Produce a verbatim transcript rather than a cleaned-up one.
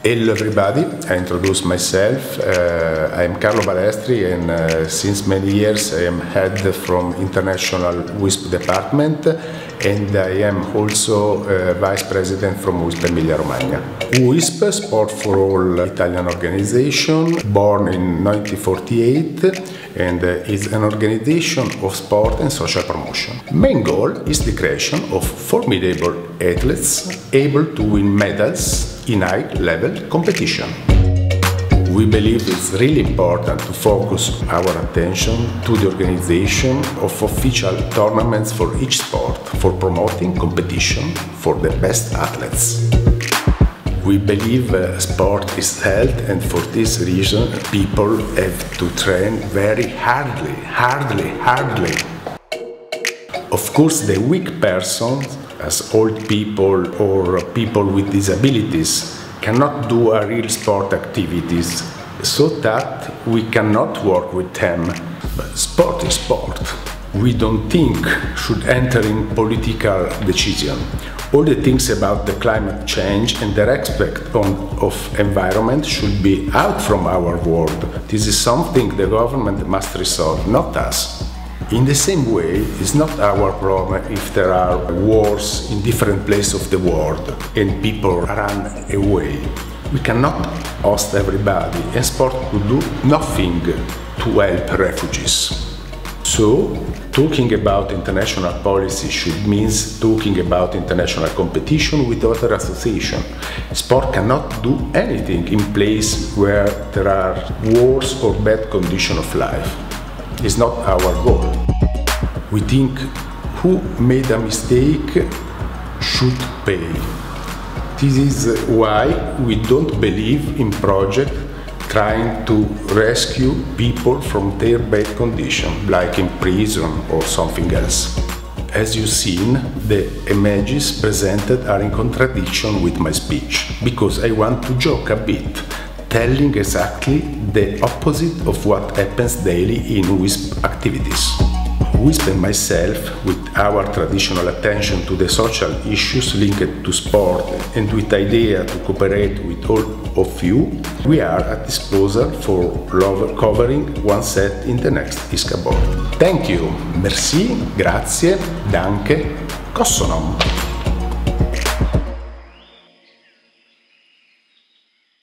Hello everybody, I introduce myself. Uh, I am Carlo Balestri and uh, since many years I am head from International WISP department and I am also uh, vice president from WISP Emilia Romagna. WISP, Sport for All Italian organization, born in nineteen forty-eight and uh, is an organization of sport and social promotion. Main goal is the creation of formidable athletes able to win medals in high-level competition. We believe it's really important to focus our attention to the organization of official tournaments for each sport, for promoting competition for the best athletes. We believe uh, sport is health, and for this reason people have to train very hardly, hardly, hardly. Of course, the weak persons, as old people or people with disabilities, cannot do a real sport activities, so that we cannot work with them. But sport is sport. We don't think should enter in political decision. All the things about the climate change and their aspect on, of environment should be out from our world. This is something the government must resolve, not us. In the same way, it's not our problem if there are wars in different places of the world and people run away. We cannot host everybody, and sport could do nothing to help refugees. So, talking about international policy should mean talking about international competition with other associations. Sport cannot do anything in place where there are wars or bad conditions of life. It's not our goal. We think who made a mistake should pay. This is why we don't believe in projects trying to rescue people from their bad condition, like in prison or something else. As you've seen, the images presented are in contradiction with my speech, because I want to joke a bit, telling exactly the opposite of what happens daily in WISP activities. WISP and myself, with our traditional attention to the social issues linked to sport and with the idea to cooperate with all of you, we are at disposal for covering one set in the next ISCA board. Thank you, merci, grazie, danke, kossonom.